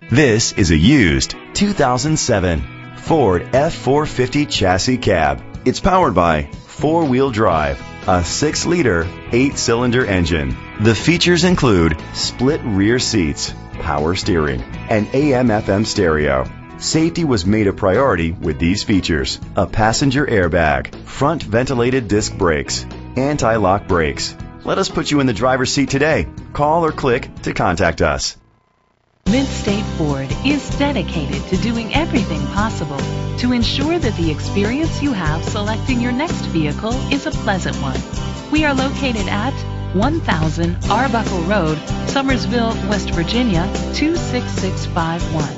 This is a used 2007 Ford F-450 chassis cab. It's powered by four-wheel drive, a 6-liter, 8-cylinder engine. The features include split rear seats, power steering, and AM/FM stereo. Safety was made a priority with these features: a passenger airbag, front ventilated disc brakes, anti-lock brakes. Let us put you in the driver's seat today. Call or click to contact us. Midstate Ford is dedicated to doing everything possible to ensure that the experience you have selecting your next vehicle is a pleasant one. We are located at 1000 Arbuckle Road, Summersville, West Virginia 26651.